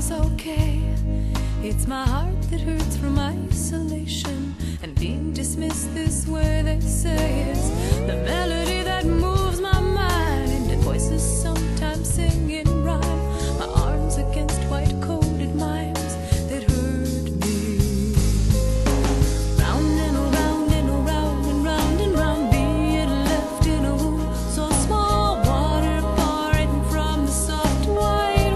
it's okay. It's my heart that hurts from isolation and being dismissed this way. They say it's the melody that moves my mind, and voices sometimes sing in rhyme. My arms against white-coated mimes that hurt me. Round and around and around and round and round, being left in a room so small, water pouring from the soft white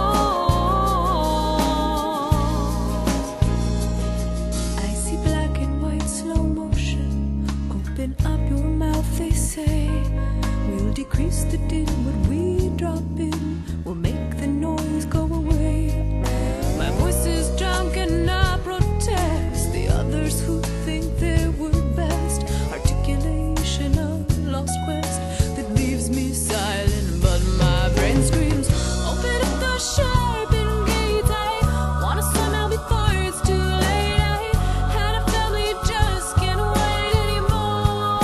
walls. I see black and white slow motion. Open up your mouth, they say. We'll decrease the din when we drop in. We'll make the noise go away. My voice is drunk and I protest. The others who think they were best. Articulation of lost quest that leaves me silent, but my brain screams, open up the sharpened gates. I wanna swim out before it's too late. I had a family, just can't wait anymore.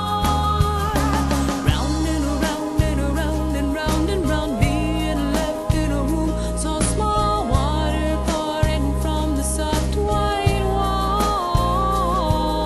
Round and around and around and round and round, being left in a room so small, water pouring from the soft white walls.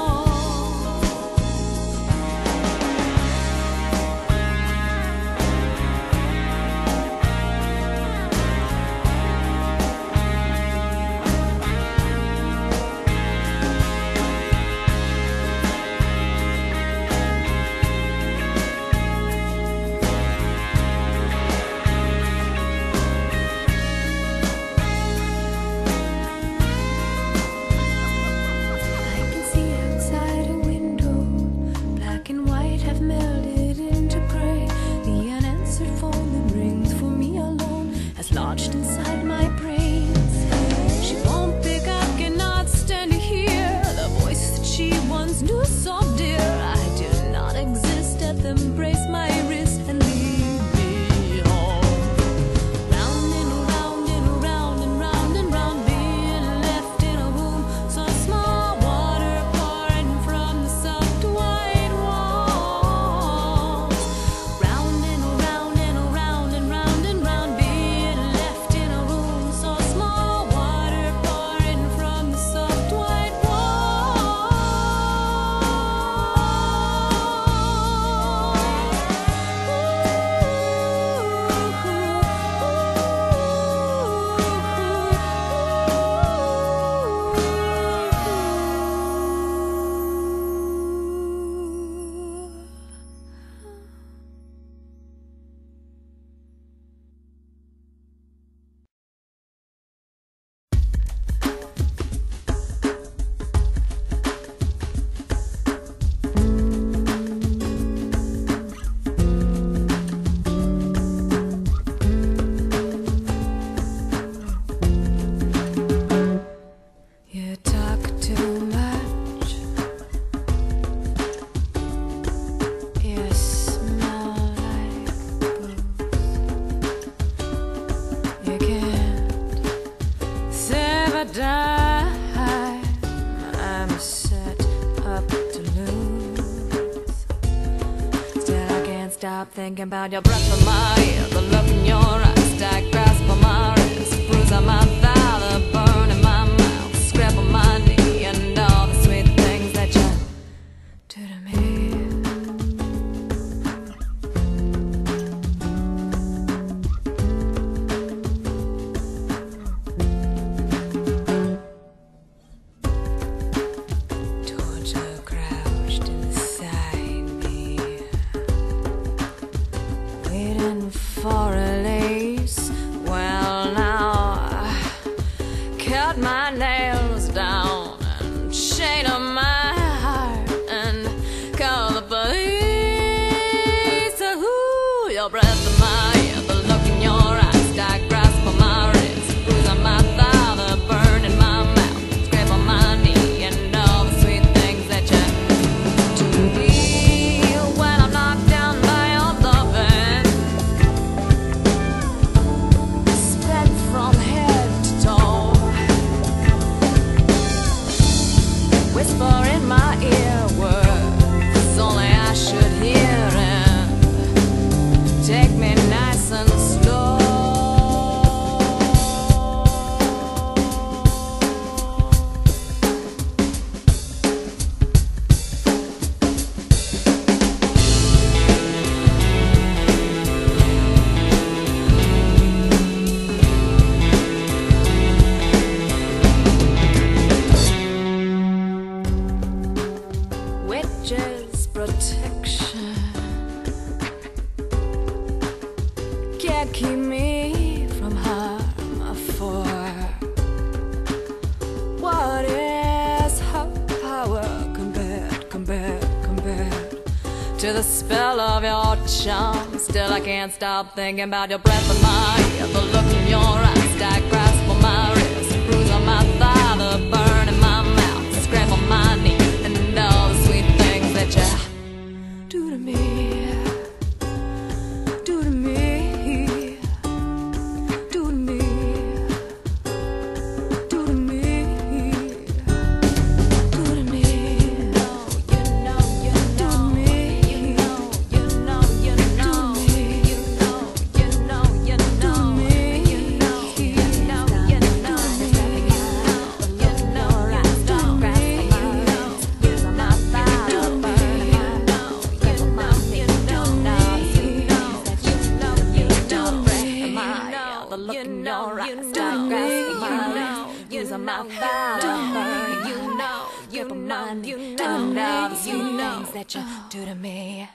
I can see outside a window. Black and white have melded into gray. The unanswered phone that rings for me alone has lodged inside my brains. She won't pick up, cannot stand to hear the voice that she once knew so dear. I do not exist at the embrace my wrist and lead me home. Round and around and around and round and round, being left in a room so small, water pouring from the soft white walls. Round and around and around and round and round, being left in a room so small, water pouring from the soft white walls. You talk too much. You smell like booze. You can't save a dime. I'm set up to lose. Still I can't stop thinking about your breath on my ear, the look in your eyes, tight grasp on my wrist, bruise on my thigh, the burn in my mouth, scrap on my knee, and all the sweet things that you do to me. Torture crouched inside me, waiting for release. Well, now I cut my nails down and chain on my heart and call the police. Ooh, your breath in my ear, the look in your eyes, tight grasp on my wrist, bruise on my thigh, the burn in my mouth, scrape on my knee, and all the sweet things that you do to me. When I'm knocked down by your loving, spent from head to toe, whisper in my ear words only I should hear, and take me nice and slow. can't keep me from harm for. What is her power compared to the spell of your charm? Still I can't stop thinking about your breath on my ear, the look in your eyes, tight grasp on my wrist, the bruise on my thigh, the burn in my mouth, the scrape on my knee, and all the sweet things that you do to me, do to me, do to me, do to me, do to me. You know, you know, you know, you know, you know, you know, you know, you know, you know, you know, you know, you know, right down, grasp my wrist, use on my thigh, burn my mouth, grip on my knee, you know, you know, breath in my ear, the look in your eyes, down, grasp my wrist, use on my thigh, burn, you know, grip on my knee, you know, the sweet things that you do to me.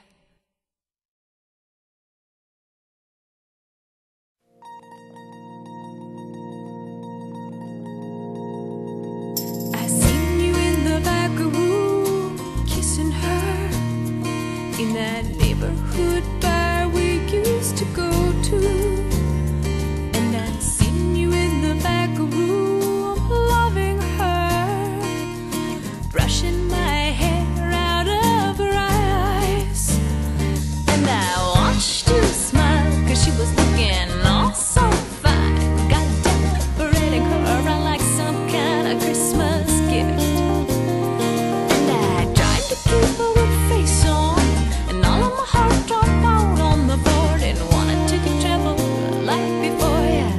I seen you in the back room, kissing her in that neighborhood bar we used to go to. And I seen you in the back room, loving her, brushing my hair out of her eyes. And I watched you smile, 'cause she was looking all so fine. Got decorating her around like some kind of Christmas gift. And I tried to keep her good face on, and all of my heart dropped out on the floor. Didn't want to take a travel like before, yeah.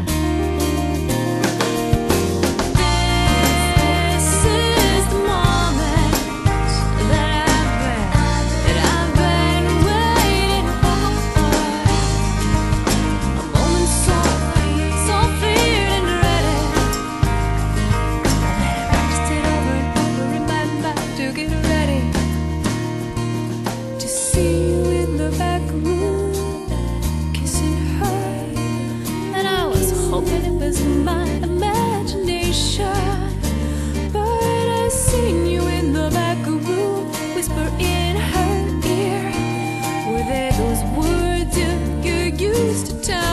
This is the moment that I've been waiting for. A moment so fleeting and ready. I practiced it over and over in my mind to get ready to see you in the back room, kissing her. And I was hoping it was my imagination, but I seen you in the back room, whisper in her ear. Were they those words you used to tell